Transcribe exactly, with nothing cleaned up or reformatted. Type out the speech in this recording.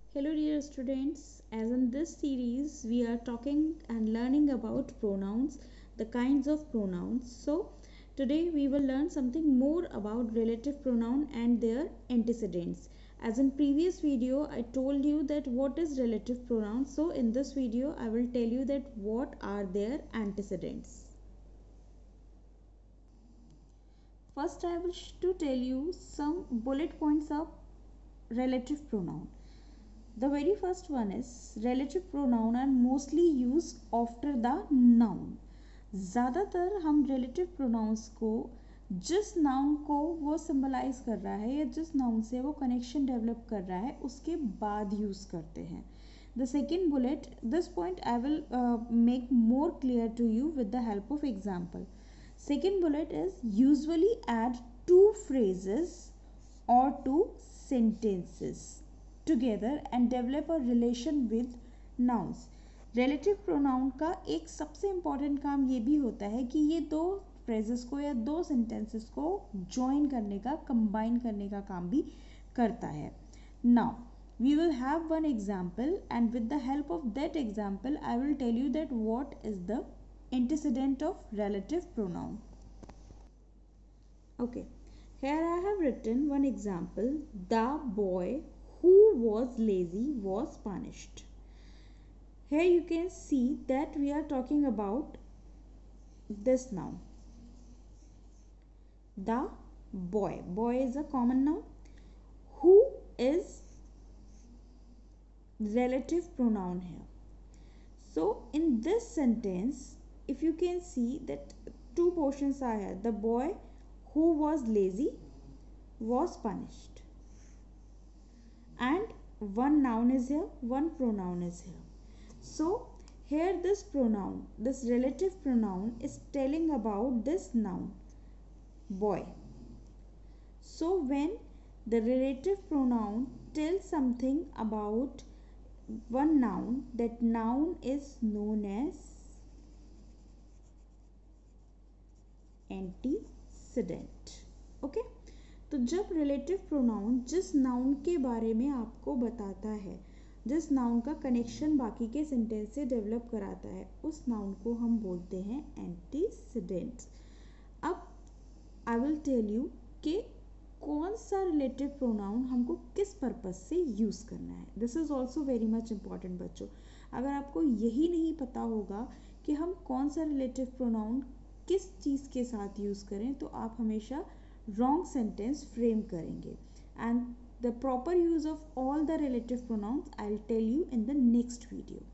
Hello dear students, as in this series we are talking and learning about pronouns, the kinds of pronouns. So today we will learn something more about relative pronoun and their antecedents. As in previous video I told you that what is relative pronoun. So in this video I will tell you that what are their antecedents. First I wish to tell you some bullet points of relative pronoun. The very first one is relative pronoun are mostly used after the noun. ज़्यादातर हम relative pronouns को जिस noun को वो symbolize कर रहा है या जिस noun से वो connection develop कर रहा है उसके बाद use करते हैं. The second bullet, this point I will uh, make more clear to you with the help of example. Second bullet is usually add two phrases or two sentences together and develop a relation with nouns. Relative pronoun का एक सबसे important काम ये भी होता है कि ये दो phrases को या दो sentences को join करने का, combine करने का काम भी करता है. Now we will have one example and with the help of that example I will tell you that what is the antecedent of relative pronoun. Okay, here I have written one example. The boy who was lazy was punished. Here you can see that we are talking about this noun. The boy. Boy is a common noun. Who is relative pronoun here. So in this sentence, if you can see that two portions are here. The boy who was lazy was punished. And one noun is here, one pronoun is here. So here this pronoun, this relative pronoun is telling about this noun, boy. So when the relative pronoun tells something about one noun, that noun is known as antecedent. Okay? तो जब relative pronoun जिस noun के बारे में आपको बताता है, जिस नाउन का कनेक्शन बाकी के सेंटेंस से डेवलप कराता है, उस नाउन को हम बोलते हैं एंटीसीडेंट्स. अब आई विल टेल यू कि कौन सा रिलेटिव प्रोनाउन हमको किस पर्पस से यूज़ करना है. This is also very much important बच्चों. अगर आपको यही नहीं पता होगा कि हम कौन सा रिलेटिव प्रोनाउन किस चीज़ के साथ यूज़ करें तो आप हमेशा wrong sentence frame करेंगे. And the proper use of all the relative pronouns I'll tell you in the next video.